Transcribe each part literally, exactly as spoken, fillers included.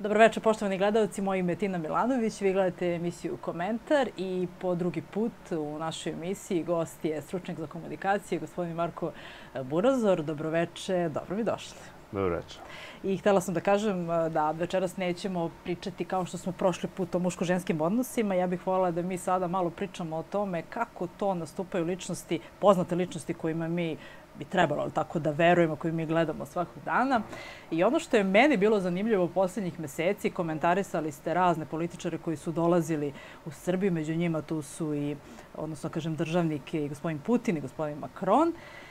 Dobro večer, poštovani gledalci, moje ime je Tina Milanović, vi gledate emisiju Komentar i po drugi put u našoj emisiji gost je stručnjak za komunikacije, gospodin Marko Burazor. Dobro večer, dobro mi došli. Dobro večer. I htjela sam da kažem da večeras nećemo pričati kao što smo prošli put o muško-ženskim odnosima. Ja bih voljela da mi sada malo pričamo o tome kako to nastupaju ličnosti, poznate ličnosti kojima mi bi trebalo tako da verujemo, koju mi gledamo svakog dana. I ono što je meni bilo zanimljivo u posljednjih meseci, komentarisali ste razne političare koji su dolazili u Srbiju, među njima tu su i, odnosno kažem, državnik i gospodin Putin i gospodin Macron.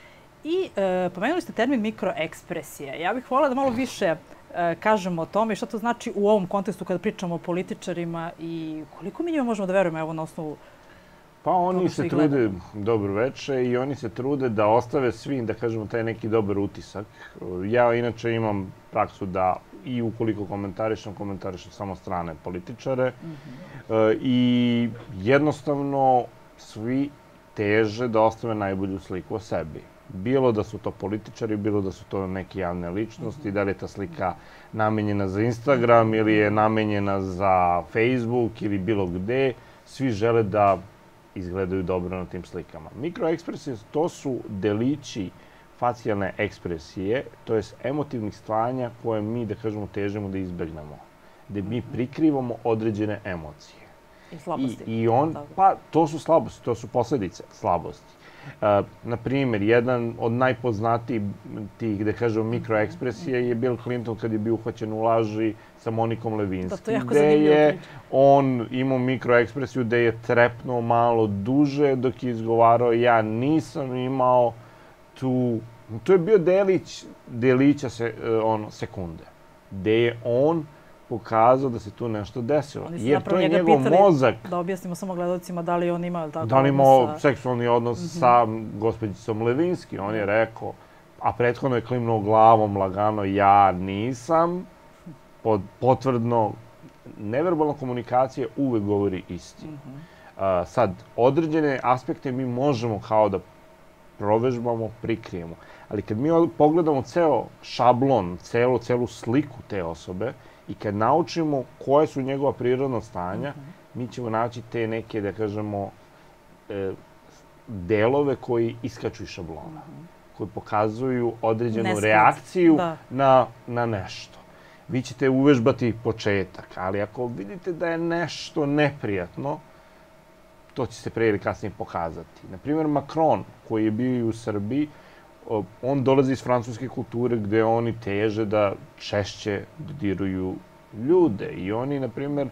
I e, pomenuli ste termin mikroekspresija. Ja bih voljela da malo više e, kažemo o tome i šta to znači u ovom kontekstu kada pričamo o političarima i koliko mi njima možemo da verujemo evo na osnovu. Pa oni se trude, dobro večer, i oni se trude da ostave svim, da kažemo, taj neki dobar utisak. Ja inače imam praksu da i ukoliko komentarišem, komentarišem samo strane političare. Mm-hmm. I jednostavno svi teže da ostave najbolju sliku o sebi. Bilo da su to političari, bilo da su to neke javne ličnosti, da li je ta slika namenjena za Instagram ili je namenjena za Facebook ili bilo gde, svi žele da izgledaju dobro na tim slikama. Mikroekspresije, to su delići facijalne ekspresije, to je emotivnih stanja koje mi, da kažemo, težimo da izbegnemo, gde mi prikrivamo određene emocije. I slabosti. I, i on, pa, to su slabosti, to su posljedice slabosti. Uh, na primjer, jedan od najpoznatijih tih, da kažemo, mikroekspresija je Bill Clinton kad je bio uhvaćen u laži sa Monikom Levinsky, gde je on imao mikroekspresiju gde je trepnuo malo duže dok je izgovarao ja nisam imao tu... To je bio delić, delića se, ono, sekunde, gde je on pokazao da se tu nešto desilo. Jer to je njegov mozak. Da objasnimo samo gledalcima da li on imao tako da li imao seksualni odnos mm-hmm. sa gospođicom Levinsky. On je rekao, a prethodno je klimnuo glavom lagano, ja nisam. Pod, potvrdno, neverbalna komunikacija uvek govori istinu. Mm-hmm. uh, sad, određene aspekte mi možemo kao da provežbamo, prikrijemo. Ali kad mi pogledamo ceo šablon, celu, celu sliku te osobe, i kad naučimo koje su njegova prirodna stanja, mm-hmm. mi ćemo naći te neke, da kažemo, e, delove koji iskaču iz šablona, mm-hmm. koji pokazuju određenu Nesklad. reakciju na, na nešto. Vi ćete uvežbati početak, ali ako vidite da je nešto neprijatno, to će se pre ili kasnije pokazati. Naprimjer, Macron, koji je bio i u Srbiji, on dolazi iz francuske kulture gde oni teže da češće dodiruju ljude. I oni, na primjer,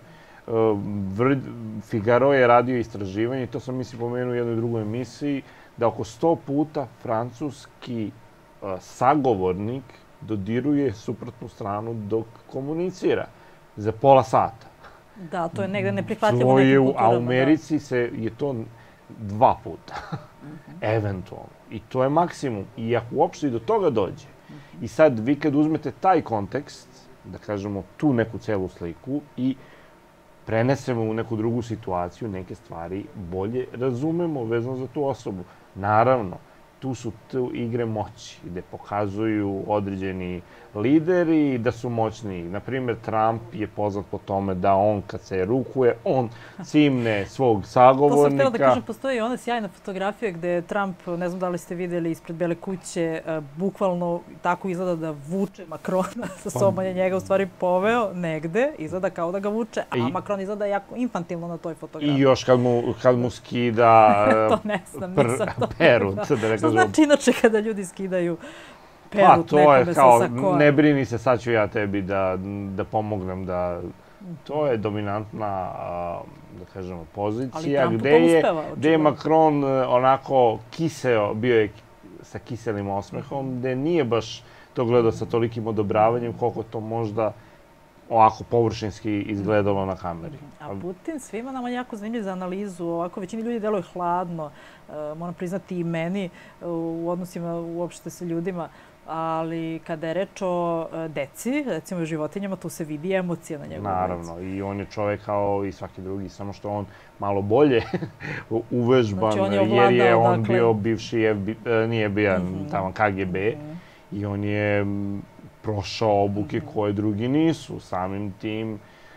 Figaro je radio istraživanje, to sam mislim pomenuo u jednoj drugoj emisiji, da oko sto puta francuski sagovornik dodiruje suprotnu stranu dok komunicira za pola sata. Da, to je negde neprihvatljivo u nekim kulturama. A u Americi se je to dva puta, mm-hmm. eventualno. I to je maksimum. I ako uopšte i do toga dođe. Mm-hmm. I sad vi kad uzmete taj kontekst, da kažemo tu neku celu sliku i prenesemo u neku drugu situaciju, neke stvari bolje razumemo vezano za tu osobu. Naravno, tu su tu igre moći, gde pokazuju određeni lideri da su moćni. Naprimjer, Trump je poznat po tome da on, kad se rukuje, on cimne svog sagovornika. To sam htjela da kažem, postoji ona sjajna fotografija gde Trump, ne znam da li ste vidjeli ispred Bele kuće, bukvalno tako izgleda da vuče Macrona sa sobom, je njega u stvari poveo negde, izgleda kao da ga vuče, a I, Macron izgleda jako infantilno na toj fotografiji. I još kad mu, kad mu skida to ne znam, pr, perut. Da. Što znači inače kada ljudi skidaju perut pa, to nekome je kao, sa sakojem. Ne brini se, sad ću ja tebi da, da pomognem da... To je dominantna, da kažemo, pozicija gde je, gde je Macron onako kiseo, bio je sa kiselim osmehom, gde nije baš to gledao sa tolikim odobravanjem koliko to možda ovako površinski izgledalo na kameri. A Putin svima nama jako zanimljiv za analizu. Ovako većini ljudi deluje hladno, moram priznati i meni u odnosima uopšte sa ljudima. Ali kada je reč o deci, recimo o životinjama, tu se vidi emocija na njegovom licu. Naravno, i on je čovjek kao i svaki drugi, samo što on malo bolje uvežban, znači, je jer je on dakle... bio bivši, F B, nije bio mm-hmm. tamo K G B, mm-hmm. i on je prošao obuke koje drugi nisu. Samim tim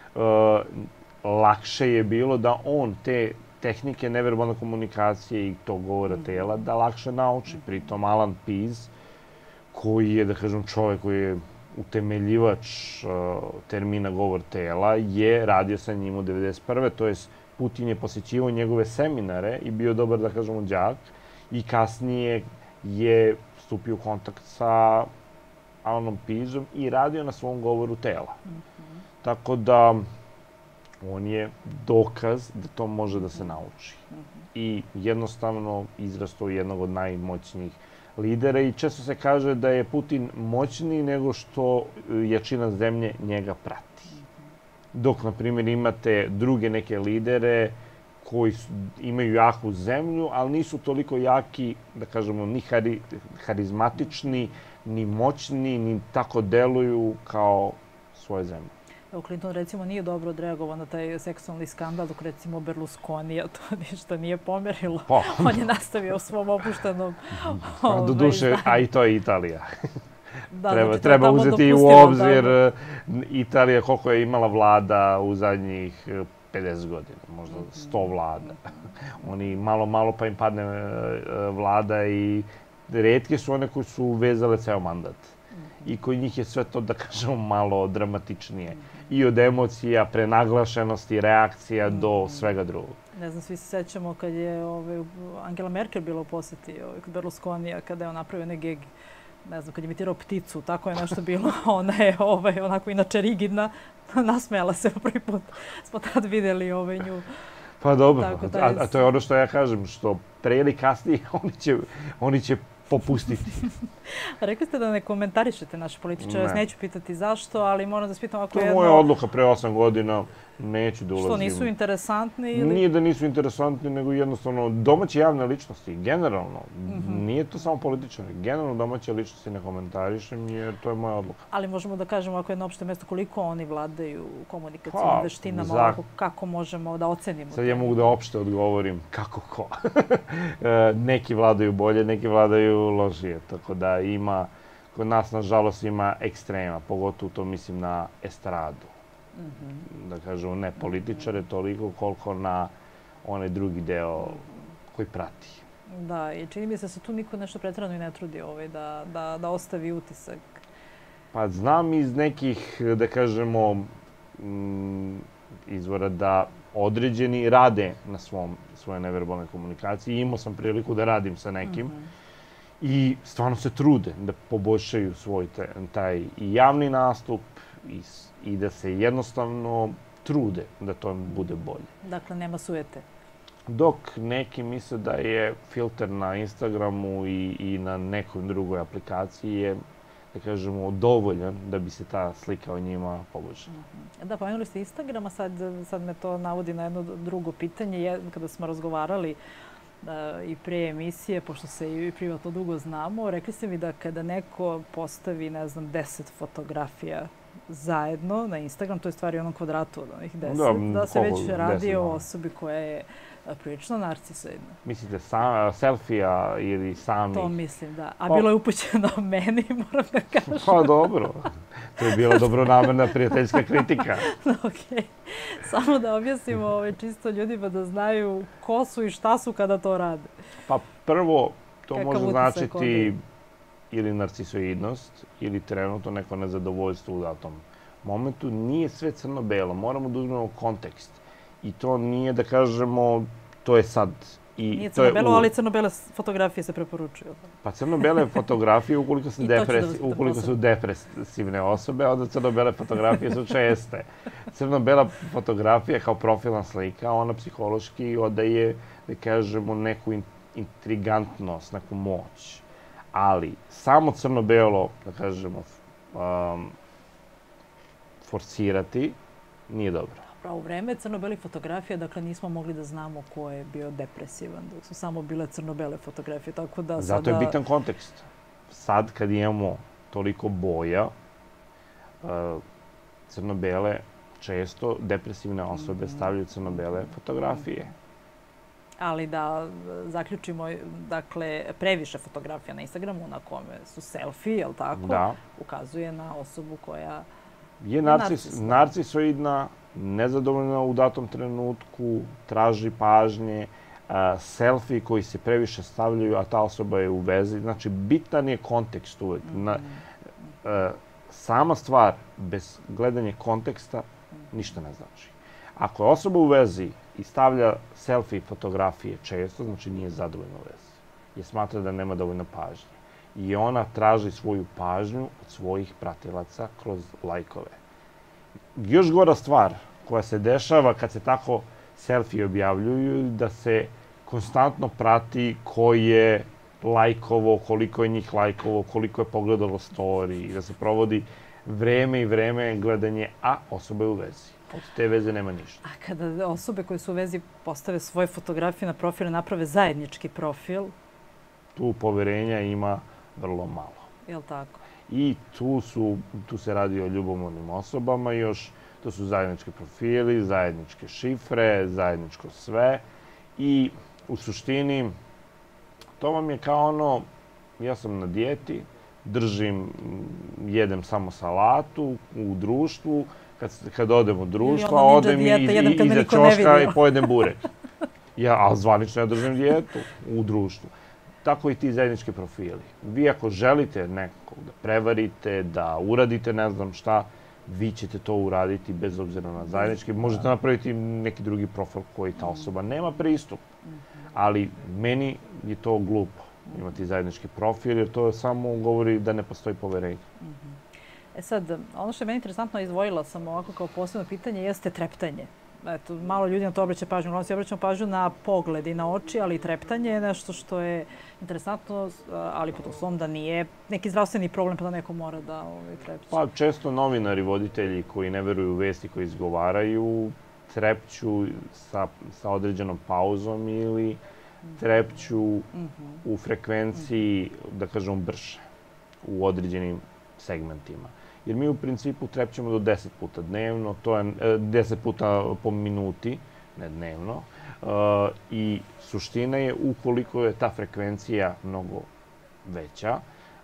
lakše je bilo da on te tehnike neverbalne komunikacije i tog govora tela da lakše nauči. Pritom Alan Pease, koji je, da kažem, čovek koji je utemeljivač termina govor tela, je radio sa njim u devedeset prve. To jest, Putin je posjećivao njegove seminare i bio dobar, da kažemo, đak. I kasnije je stupio u kontakt sa Alanom Peaseom i radio na svom govoru tela. Tako da, on je dokaz da to može da se nauči. I jednostavno izrastao jednog od najmoćnijih lidera i često se kaže da je Putin moćniji nego što jačina zemlje njega prati. Dok, na primjer, imate druge neke lidere koji imaju jaku zemlju, ali nisu toliko jaki, da kažemo, ni harizmatični, ni moćni, ni tako deluju kao svoje zemlje. Clinton, recimo, nije dobro odreagovao na taj seksualni skandal, dok, recimo, Berlusconija to ništa nije pomerilo. On je nastavio u svom opuštenom do duše, a i to je Italija. Da, treba uzeti u obzir Italija koliko je imala vlada u zadnjih pedeset godina, možda sto vlada. Oni malo, malo pa im padne vlada i retke su one koji su vezale ceo mandat. I kod njih je sve to, da kažemo, malo dramatičnije. I od emocija, prenaglašenosti, reakcija do svega drugog. Ne znam, svi se sećamo kad je Angela Merkel bila u poseti kod Berlusconija, kada je on napravio ne gegi. Ne znam, kad je imitirao pticu, tako je nešto bilo. Ona je onako inače rigidna. Nasmejala se prvi put. Smo tad vidjeli nju. Pa dobro, a to je ono što ja kažem, što pre ili kasnije oni će popustiti. Rekli ste da ne komentarišete naše političare, ja vas neću pitati zašto, ali moram da se pitam ako je jedno... To je moja odluka pre osam godina, neću da ulazim. Što, nisu interesantni ili... Nije da nisu interesantni, nego jednostavno domaće javne ličnosti, generalno, nije to samo političari, generalno domaće ličnosti ne komentarišem jer to je moja odluka. Ali možemo da kažemo ako je jedno opšte mesto koliko oni vladaju komunikacijom veštinama, kako možemo da ocenimo? Sad ja mogu da opšte odgovorim kako ko. Neki vladaju bolje, neki vladaju lošije, tako da ima, kod nas nažalost ima ekstrema, pogotovo to mislim na estradu. Da kažemo, ne političare toliko koliko na onaj drugi deo koji prati. Da, i čini mi se da se tu niko nešto pretrano i ne trudi da ostavi utisak. Pa znam iz nekih, da kažemo, izvora da određeni rade na svojoj neverbalnoj komunikaciji. Imao sam priliku da radim sa nekim i stvarno se trude da poboljšaju svoj taj i javni nastup i da se jednostavno trude da to bude bolje. Dakle, nema sujete? Dok neki misle da je filter na Instagramu i na nekoj drugoj aplikaciji je, da kažemo, dovoljan da bi se ta slika o njima poboljšala. Da, pomenuli ste Instagrama, sad me to navodi na jedno drugo pitanje. Kada smo razgovarali i pre emisije, pošto se i privatno dugo znamo, rekli ste mi da kada neko postavi, ne znam, deset fotografija zajedno na Instagram, to je stvari u onom kvadratu od onih deset, da se već radi o osobi koja je prilično narcisoidna. Mislite selfija ili sami? To mislim, da. A bilo je upućeno meni, moram da kažem. Pa dobro. To je bila dobronamerna prijateljska kritika. Okej. Samo da objasnimo čisto ljudima da znaju ko su i šta su kada to rade. Pa prvo, to može značiti ili narcisoidnost ili trenutno neko nezadovoljstvo u datom momentu. Nije sve crno-belo, moramo da uzmemo kontekst. I to nije da kažemo, to je sad. Nije crno-belo, ali crno-bele fotografije se preporučuju. Pa crno-bele fotografije, ukoliko su depresivne osobe, onda crno-bele fotografije su česte. Crno-bela fotografija kao profilna slika, ona psihološki odaje, da kažemo, neku intrigantnost, neku moć. Ali samo crno-belo, da kažemo, forsirati nije dobro. U vreme crno-belih fotografija, dakle, nismo mogli da znamo ko je bio depresivan, dok su samo bile crno-bele fotografije, tako da sada... Zato je bitan kontekst. Sad, kad imamo toliko boja, crno-bele, često depresivne osobe stavljaju crno-bele fotografije. Ali da zaključimo, dakle, previše fotografija na Instagramu na kome su selfie, je li tako? Da. Ukazuje na osobu koja je narcis, narcisoidna, nezadovoljna u datom trenutku, traži pažnje, a, selfie koji se previše stavljaju, a ta osoba je u vezi. Znači, bitan je kontekst uvek. Mm -hmm. Na, a, sama stvar, bez gledanja konteksta, ništa ne znači. Ako je osoba u vezi i stavlja selfie fotografije često, znači nije zadovoljna u vezi. Jer smatra da nema dovoljno pažnje. I ona traži svoju pažnju od svojih pratilaca kroz lajkove. Još gora stvar koja se dešava kad se tako selfie objavljuju, da se konstantno prati ko je lajkovo, koliko je njih lajkovo, koliko je pogledalo story, i da se provodi vreme i vreme gledanje, a osoba je u vezi. Od te veze nema ništa. A kada osobe koje su u vezi postave svoje fotografije na profile, naprave zajednički profil? Tu poverenja ima vrlo malo. Je li tako? I tu, su, tu se radi o ljubomornim osobama još. To su zajednički profili, zajedničke šifre, zajedničko sve. I u suštini, to vam je kao ono, ja sam na dijeti, držim, jedem samo salatu u društvu, kad, kad odem u društvo, odem i iza ćoška i pojedem burek. Ja, ali zvanično ja držim dijetu u društvu. Tako i ti zajednički profili. Vi ako želite nekog da prevarite, da uradite ne znam šta, vi ćete to uraditi bez obzira na zajednički. Možete napraviti neki drugi profil koji ta osoba nema pristup. Ali meni je to glupo imati zajednički profil, jer to samo govori da ne postoji poverenje. E sad, ono što je meni interesantno, izdvojila sam ovako kao posebno pitanje, jeste treptanje. Eto, malo ljudi na to obraća pažnju. Uglavnom se obraćamo pažnju na pogled i na oči, ali treptanje je nešto što je interesantno, ali po tom da nije neki zdravstveni problem, pa da neko mora da ovaj, trepće. Pa često novinari, voditelji koji ne veruju u vesti koji izgovaraju, trepću sa, sa određenom pauzom ili trepću mm-hmm. u frekvenciji, da kažemo, brže u određenim segmentima. Jer mi u principu trepćemo do deset puta dnevno, to je deset puta po minuti, ne dnevno. I suština je, ukoliko je ta frekvencija mnogo veća,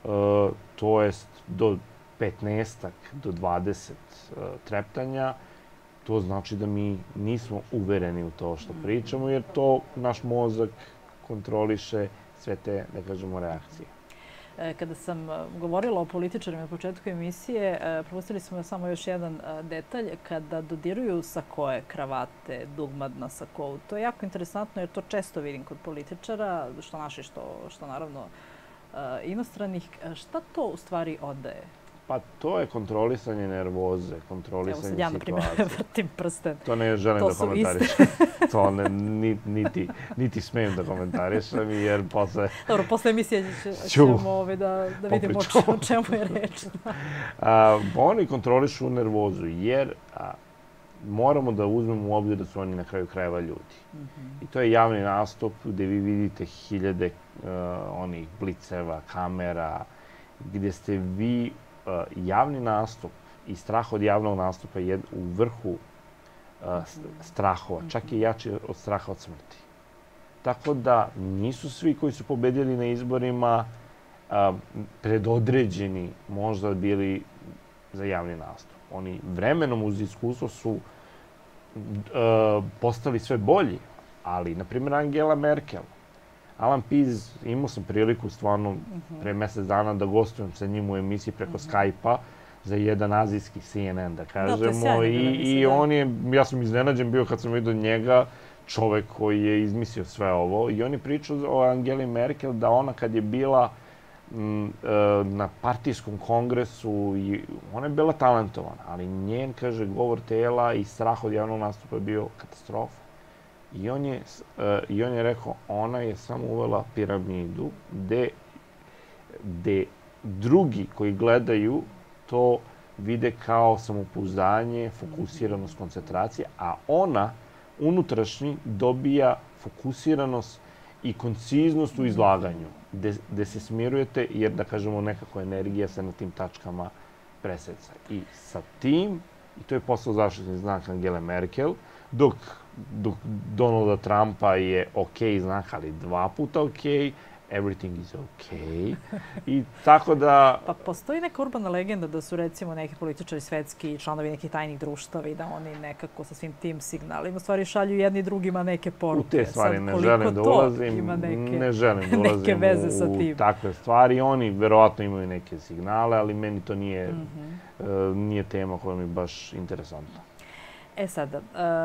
to jest do petnaestak do dvadeset treptanja, to znači da mi nismo uvereni u to što pričamo, jer to naš mozak kontroliše sve te, da kažemo, reakcije. Kada sam govorila o političarima na početku emisije, propustili smo samo još jedan detalj. Kada dodiruju sakoe, kravate, dugmad na sakou, to je jako interesantno jer to često vidim kod političara, što naši, što, što naravno inostranih. Šta to u stvari odaje? Pa to je kontrolisanje nervoze, kontrolisanje situacije. Evo sad ja, na primjer, vrtim prsten. To ne želim da komentarišem. To ne, niti, niti smijem da komentarišem, jer posle... Dobro, posle emisije ćemo ovaj, da, da vidimo o čemu je reč. a, oni kontrolišu nervozu, jer a, moramo da uzmemo u obzir da su oni na kraju krajeva ljudi. Mm-hmm. I to je javni nastup gde vi vidite hiljade uh, onih bliceva, kamera, gdje ste vi javni nastup i strah od javnog nastupa je u vrhu uh, strahova, čak i jači od straha od smrti. Tako da nisu svi koji su pobedili na izborima uh, predodređeni možda bili za javni nastup. Oni vremenom uz iskustvo su uh, postali sve bolji, ali, na primjer, Angela Merkel, Alan Pease, imao sam priliku stvarno pre mjesec dana da gostujem sa njim u emisiji preko Skype-a za jedan azijski C N N, da kažemo. I, i on je, ja sam iznenađen bio kad sam vidio njega, čovek koji je izmislio sve ovo. I on je pričao o Angeli Merkel da ona kad je bila m, na partijskom kongresu, i ona je bila talentovana, ali njen, kaže, govor tela i strah od javnog nastupa je bio katastrofa. I on je, uh, i on je rekao, ona je samo uvela piramidu gde, gde drugi koji gledaju to vide kao samopouzdanje, fokusiranost, koncentracija, a ona unutrašnji dobija fokusiranost i konciznost u izlaganju, gde, gde se smirujete, jer, da kažemo, nekako energija se na tim tačkama preseca. I sa tim, i to je postao zaštitni znak Angele Merkel, dok Donalda Trumpa je ok znak, ali dva puta ok, everything is ok. I tako da... Pa postoji neka urbana legenda da su recimo neki političari svetski, članovi nekih tajnih društava i da oni nekako sa svim tim signalima stvari šalju jedni drugima neke poruke. U te stvari ne želim da ulazim, ne želim da ulazim u takve stvari. Oni verovatno imaju neke signale, ali meni to nije, nije tema koja mi je baš interesantna. E sada,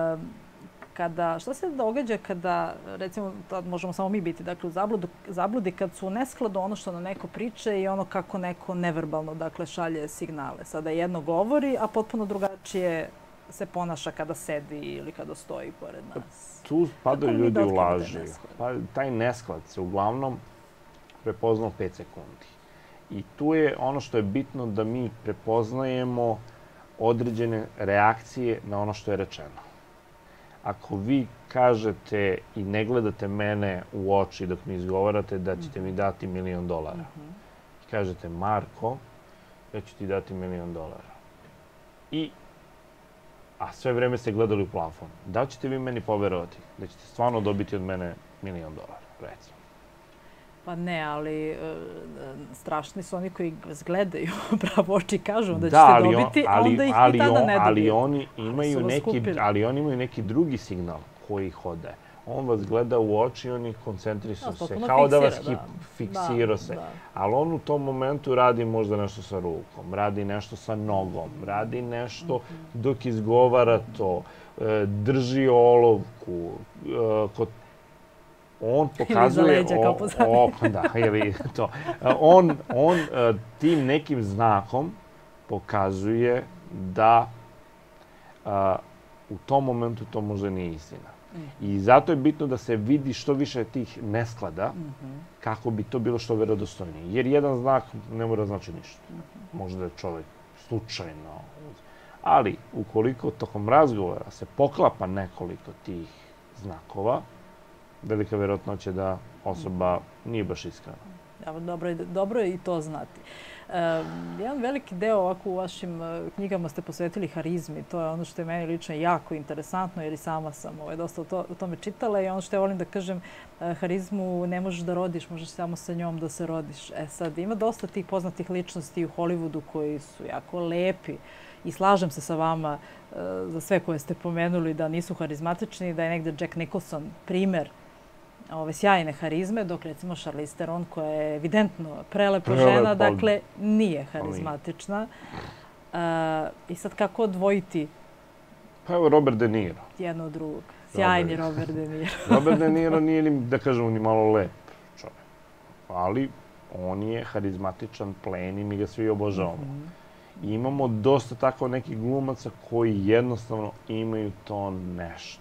kada, šta se događa kada, recimo, tad možemo samo mi biti, dakle, u zabludu, zabludi kad su u neskladu ono što na neko priče i ono kako neko neverbalno, dakle, šalje signale. Sada jedno govori, a potpuno drugačije se ponaša kada sedi ili kada stoji pored nas. Tu padaju ljudi u laži. Pa, taj nesklad se uglavnom prepoznao pet sekundi. I tu je ono što je bitno da mi prepoznajemo određene reakcije na ono što je rečeno. Ako vi kažete i ne gledate mene u oči dok mi izgovarate da ćete mi dati milion dolara. I kažete, Marko, ja ću ti dati milion dolara. I, a sve vreme ste gledali u plafon. Da ćete vi meni poverovati da ćete stvarno dobiti od mene milion dolara, recimo? Pa ne, ali e, strašni su oni koji vas gledaju pravo oči i kažu da ćete da, dobiti, a onda ih ali i tada on, ne dobiju. Ali oni, imaju neki, ali oni imaju neki drugi signal koji ih odaje. On vas gleda u oči i oni koncentrišu se, kao da vas da. fiksira da, se. Da. Ali on u tom momentu radi možda nešto sa rukom, radi nešto sa nogom, radi nešto mm-hmm. dok izgovara to, drži olovku, kod on pokazuje o, o, da, ili to. On, on tim nekim znakom pokazuje da a, u tom momentu to možda nije istina. Mm. I zato je bitno da se vidi što više tih nesklada mm-hmm. kako bi to bilo što verodostojnije. Jer jedan znak ne mora znači ništa. Mm-hmm. Možda je čovjek slučajno. Ali ukoliko tokom razgovora se poklapa nekoliko tih znakova, velika vjerojatnoća da osoba nije baš iskrena. Dobro, dobro je i to znati. Um, jedan veliki deo ovako u vašim knjigama ste posvetili harizmi. To je ono što je meni lično jako interesantno jer i sama sam ovaj, dosta o, to, o tome čitala i ono što ja volim da kažem, harizmu ne možeš da rodiš, možeš samo sa njom da se rodiš. E sad, ima dosta tih poznatih ličnosti u Hollywoodu koji su jako lepi i slažem se sa vama uh, za sve koje ste pomenuli da nisu harizmatični, da je negde Jack Nicholson primer ove sjajne harizme, dok recimo Charlize Theron, koja je evidentno prelepa žena, dakle, nije harizmatična. Uh, I sad kako odvojiti? Pa evo Robert De Niro. Jedno od drugog. Sjajni Robert De Niro. Robert De Niro nije, ni, da kažemo, ni malo lep čovjek. Ali on je harizmatičan, plen i mi ga svi obožavamo. Mm-hmm. I imamo dosta tako nekih glumaca koji jednostavno imaju to nešto.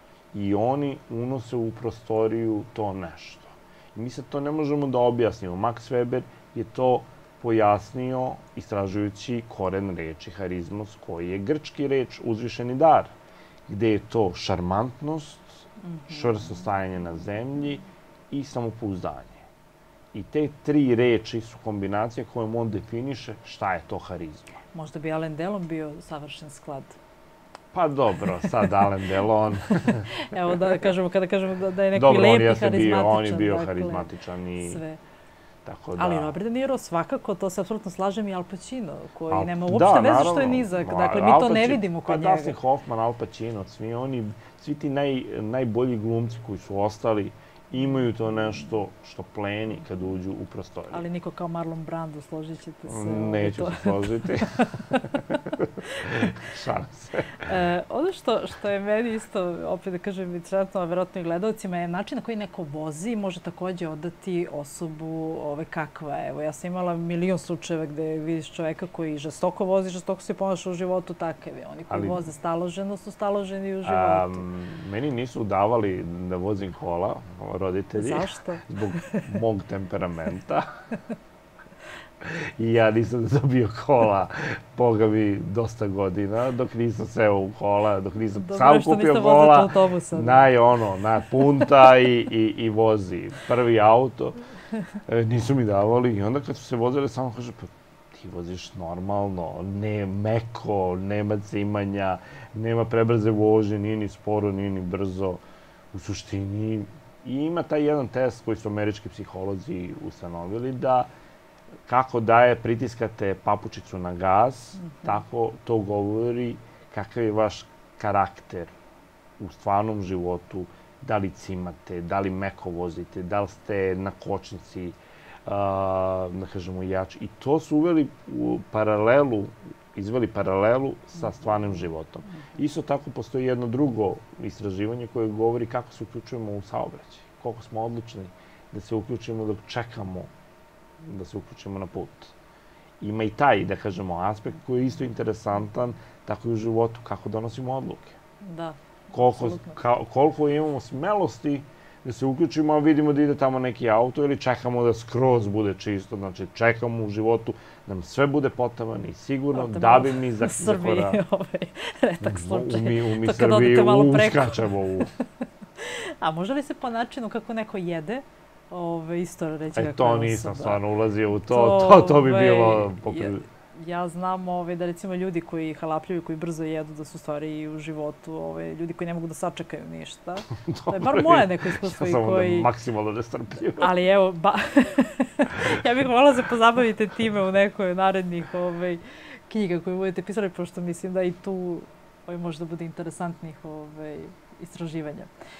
I oni unose u prostoriju to nešto. I mi sad to ne možemo da objasnimo. Max Weber je to pojasnio istražujući koren reči harizmos, koji je grčki reč uzvišeni dar, gde je to šarmantnost, mm-hmm. čvrsto stajanje na zemlji i samopouzdanje. I te tri reči su kombinacije kojom on definiše šta je to harizma. Možda bi Alain Delon bio savršen sklad. Pa dobro, sad Alain Delon. Evo da kažemo, kada kažemo da, da je neki dobro, lepi, harizmatičan. Bio, on je bio dakle, harizmatičan i... Sve. Tako da... Ali Robert De Niro svakako, to se apsolutno slažem, i Al Pacino, koji Al... nema uopšte veze što je nizak. Dakle, mi to ne vidimo kod njega. Pa Dustin Hoffman, Al Pacino, svi oni, svi ti naj, najbolji glumci koji su ostali, imaju to nešto što pleni kad uđu u prostoriju. Ali niko kao Marlon Brando, složit ćete se. Neću se složiti. Šalim se. E, ono što, što je meni isto, opet da kažem, interesantno, a verovatno i gledalcima, je način na koji neko vozi može također odati osobu ove kakva. Evo, ja sam imala milion slučajeva gde vidiš čoveka koji žestoko vozi, žestoko se ponaša u životu, takav je. Oni koji Ali, voze staloženo su staloženi u životu. Um, meni nisu davali da vozim kola, roditelji. Zašto? Zbog mog temperamenta. I ja nisam dobio kola, boga mi, dosta godina, dok nisam seo u kola, dok nisam Dobro, sam kupio kola, naj ono, na punta i, i, i vozi prvi auto. E, nisu mi davali i onda kad su se vozili, samo kaže, pa ti voziš normalno, ne meko, nema cimanja, nema prebrze vožnje, nije ni sporo, nije ni brzo. U suštini, i ima taj jedan test koji su američki psiholozi ustanovili da kako daje pritiskate papučicu na gas, mm-hmm. tako to govori kakav je vaš karakter u stvarnom životu, da li cimate, da li meko vozite, da li ste na kočnici, uh, da kažemo jači. I to su uveli u paralelu, izveli paralelu sa stvarnim životom. Isto tako postoji jedno drugo istraživanje koje govori kako se uključujemo u saobraćaj, koliko smo odlučni da se uključimo dok čekamo da se uključimo na put. Ima i taj, da kažemo, aspekt koji je isto interesantan, tako i u životu, kako donosimo odluke. Da, koliko, ka, koliko imamo smelosti da se uključimo, a vidimo da ide tamo neki auto ili čekamo da skroz bude čisto, znači čekamo u životu da nam sve bude potaman i sigurno da bi mi za Srbiji, ovaj, retak slučaj. U mi, u mi Srbiji uskačemo u... A može li se po načinu kako neko jede, Ove, isto reći e, to nisam da. stvarno ulazio u to, to, to, to bi ove, bilo... Ja, ja znam ove, da recimo ljudi koji halapljuju, koji brzo jedu, da su stvari i u životu, ove, ljudi koji ne mogu da sačekaju ništa. To je bar moje neko iskustvo. Ja sam koji... onda maksimalno nestrpljiv. Ali evo, ba... ja bih volila da se pozabavite time u nekoj narednih ove, knjiga koje budete pisali, pošto mislim da i tu ove, može da bude interesantnih ove, istraživanja.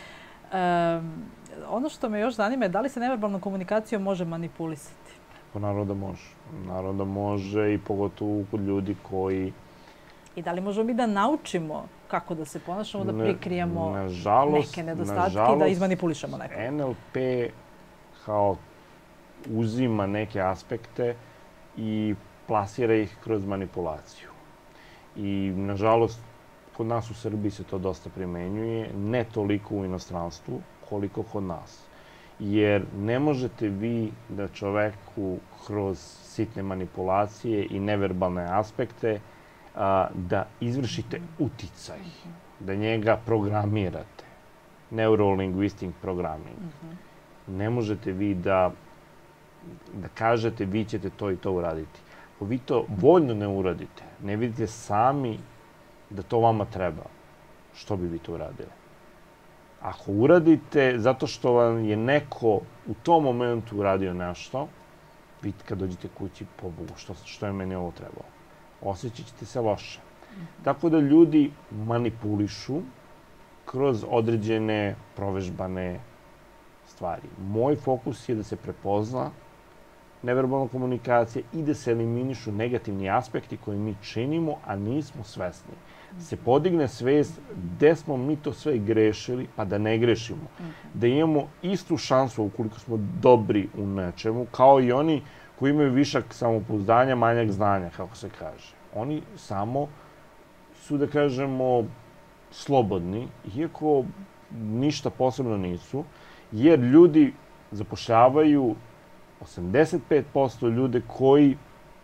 Um, ono što me još zanima je da li se neverbalnom komunikacijom može manipulisati? Pa naravno da može. Naravno da može i pogotovo kod ljudi koji... I da li možemo mi da naučimo kako da se ponašamo, da prikrijemo nažalost, neke nedostatke i da izmanipulišemo nekog? N L P kao uzima neke aspekte i plasira ih kroz manipulaciju. I nažalost, kod nas u Srbiji se to dosta primenjuje, ne toliko u inostranstvu, koliko kod nas. Jer ne možete vi da čoveku kroz sitne manipulacije i neverbalne aspekte a, da izvršite uticaj, da njega programirate. Neurolinguistic programming. Ne možete vi da, da kažete vi ćete to i to uraditi. Ako vi to voljno ne uradite, ne vidite sami da to vama treba, što bi vi to uradili? Ako uradite zato što vam je neko u tom momentu uradio nešto, vi kad dođete kući, pobogu, što, što je meni ovo trebalo? Osjećat ćete se loše. Mm-hmm. Tako da ljudi manipulišu kroz određene provežbane stvari. Moj fokus je da se prepozna neverbalna komunikacija i da se eliminišu negativni aspekti koje mi činimo, a nismo svesni. Se podigne svest gde smo mi to sve grešili, pa da ne grešimo. Da imamo istu šansu ukoliko smo dobri u nečemu, kao i oni koji imaju višak samopouzdanja, manjak znanja, kako se kaže. Oni samo su, da kažemo, slobodni, iako ništa posebno nisu, jer ljudi zapošljavaju osamdeset pet posto ljude koji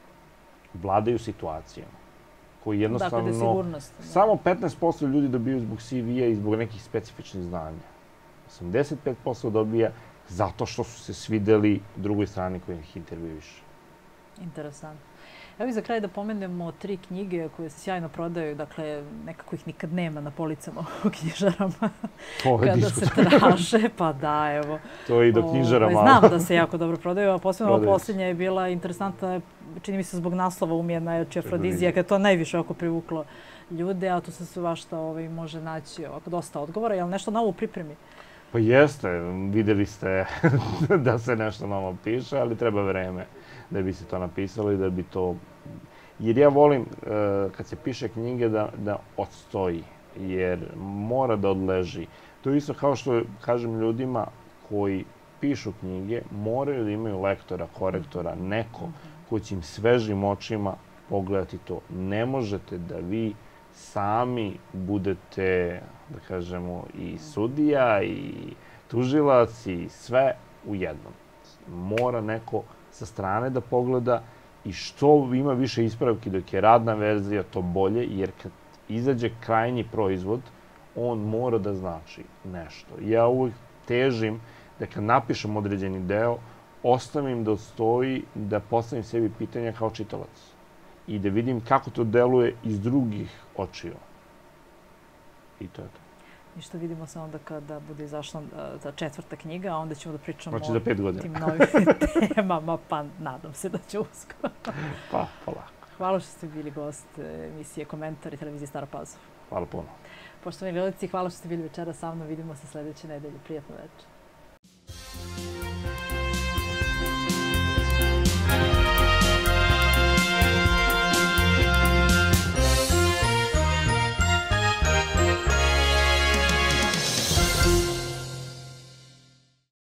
vladaju situacijama. Koji jednostavno... Dakle, sigurnost. Samo petnaest posto ljudi dobiju zbog C V-a i zbog nekih specifičnih znanja. osamdeset pet posto dobija zato što su se svideli drugoj strani koji ih intervjuiše. Interesantno. Evo i za kraj da pomenemo tri knjige koje se sjajno prodaju, dakle, nekako ih nikad nema na policama u knjižarama. Kada se traže, pa da, evo. To je i do knjižara malo. Znam da se jako dobro prodaju, a posebno ova posljednja je bila interesantna, čini mi se zbog naslova Umjerna je afrodizijaka, je to najviše oko privuklo ljude, a tu se svašta ovaj, može naći ovako dosta odgovora. Je li nešto novo u pripremi? Pa jeste, vidjeli ste da se nešto novo piše, ali treba vreme da bi se to napisalo i da bi to... Jer ja volim, kad se piše knjige, da, da odstoji, jer mora da odleži. To je isto kao što kažem ljudima koji pišu knjige, moraju da imaju lektora, korektora, neko ko će im svežim očima pogledati to. Ne možete da vi sami budete, da kažemo, i sudija, i tužilac, i sve u jednom. Mora neko sa strane da pogleda i što ima više ispravki dok je radna verzija, to bolje, jer kad izađe krajnji proizvod, on mora da znači nešto. Ja uvijek težim da kad napišem određeni deo, ostavim da stoji, da postavim sebi pitanja kao čitalac. i da vidim kako to deluje iz drugih očiju. I to je to. I što vidimo se onda kada bude izašla uh, ta četvrta knjiga, a onda ćemo da pričamo Znači za pet o godina. tim novim temama, pa nadam se da će uskoro. Pa, polako. Hvala što ste bili gost emisije Komentar i televizije Stara Pazova. Hvala puno. Poštovani gledalci, hvala što ste bili večera sa mnom. Vidimo se sledeće nedelje. Prijatno večer.